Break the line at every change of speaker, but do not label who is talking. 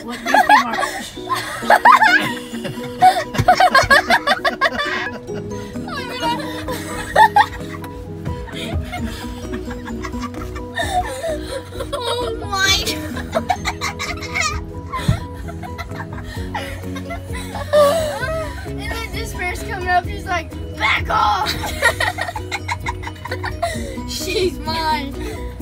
Look, these people are.
Oh my! And then this bear's coming up. She's like, back off! She's mine.